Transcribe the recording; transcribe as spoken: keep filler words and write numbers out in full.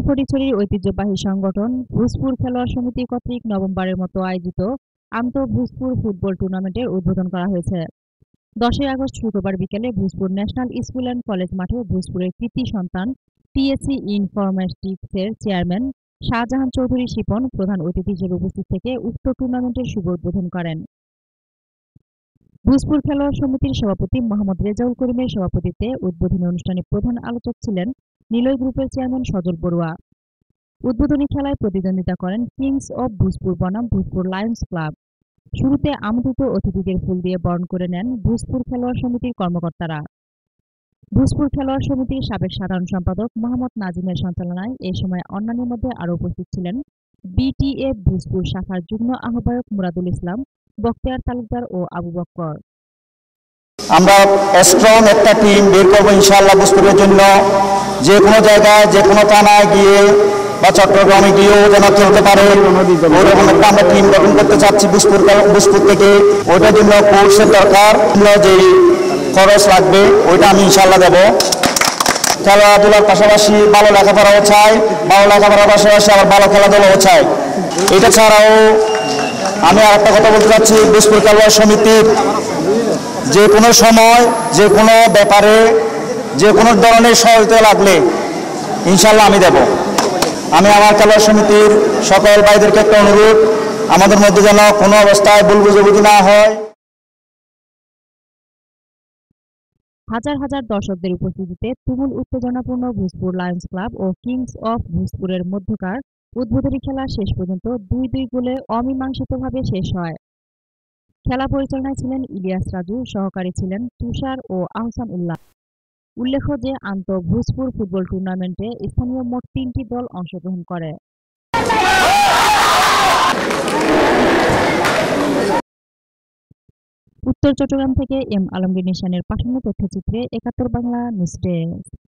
ফটিকছড়ির ঐতিহ্যবাহী সংগঠন ভোজপুর খেলোয়াড় সমিতি কর্তৃক নবমবারের মতো আয়োজিত আন্তঃ-ভোজপুর ফুটবল টুর্নামেন্টের উদ্বোধন করা হয়েছে। দশই আগস্ট শুক্রবার বিকেলে Bhojpur national school and college মাঠে ভোজপুরের কৃতি সন্তান টিএসসি ইনফরমেটিক্সের চেয়ারম্যান শাহজাহান চৌধুরী শিপন প্রধান অতিথি হিসেবে উপস্থিত থেকে উক্ত টুর্নামেন্টের শুভ উদ্বোধন করেন। ভোজপুর খেলোয়াড় সমিতির সভাপতি মোহাম্মদ রেজাউল করিমের সভাপতিত্বে উদ্বোধনী অনুষ্ঠানে প্রধান আলোচক ছিলেন নিলয় গ্রুপের চেয়ারম্যান সজল বড়ুয়া। উদ্বোধনী খেলায় প্রতিদ্বন্দ্বিতা করেন কিংস অব ভোজপুর বনাম ভোজপুর লায়ন্স ক্লাব। শুরুতে আমন্ত্রিত অতিথিদের ফুল দিয়ে বরণ করে নেন ভোজপুর খেলোয়াড় সমিতির কর্মকর্তারা। ভোজপুর খেলোয়াড় সমিতির সাবেক সাধারণ সম্পাদক মোহাম্মদ নাজিমের সঞ্চালনায় এ সময় অন্যান্যের মধ্যে আরও উপস্থিত ছিলেন বিটিএ ভোজপুর শাখার যুগ্ম আহ্বায়ক মুরাদুল ইসলাম, বখতিয়ার তালুকদার ও আবু বক্কর। আমরা স্ট্রং একটা টিম বের করবো ইনশাআল্লাহ ভোজপুরের জন্য। যে কোনো জায়গায় যে কোনো থানায় গিয়ে বা চট্টগ্রামে গিয়েও যেন খেলতে পারে ওরকম একটা আমরা টিম গঠন করতে চাচ্ছি ভোজপুর ভোজপুর থেকে। ওইটার জন্য কোর্সের দরকার, যেই খরচ লাগবে ওইটা আমি ইনশাআল্লাহ দেবো। খেলাধুলার পাশাপাশি ভালো লেখাপড়াও চাই, ভালো লেখাপড়ার পাশাপাশি আবার ভালো খেলাধুলাও চাই। এটা ছাড়াও আমি আর একটা কথা বলতে চাচ্ছি, ভোজপুর খেলোয়াড় সমিতির যে কোনো সময় যে কোনো ব্যাপারে যে কোনো ধরনের সহায়তা লাগলে ইনশাল্লাহ আমি দেব। আমি আমার খেলোয়াড় সমিতির সকল ভাইদেরকে একটা অনুরোধ, আমাদের মধ্যে যেন কোনো অবস্থায় ভুল বুঝাবুঝি না হয়। হাজার হাজার দর্শকদের উপস্থিতিতে তুমুল উত্তেজনাপূর্ণ ভোজপুর লায়ন্স ক্লাব ও কিংস অফ ভোজপুরের মধ্যকার উদ্বোধনী খেলা শেষ পর্যন্ত দুই দুই গোলে অমীমাংসিতভাবে শেষ হয়। খেলা পরিচালনায় ছিলেন ইলিয়াস রাজু, সহকারী ছিলেন তুষার ও আহসান উল্লাহ। উল্লেখ্য যে আন্তঃ-ভোজপুর ফুটবল টুর্নামেন্টে স্থানীয় মোট তিনটি দল অংশগ্রহণ করে। উত্তর চট্টগ্রাম থেকে এম আলমগীর নিশানের পাঠানো তথ্যচিত্রে একাত্তর বাংলা নিউজ ডেস্ক।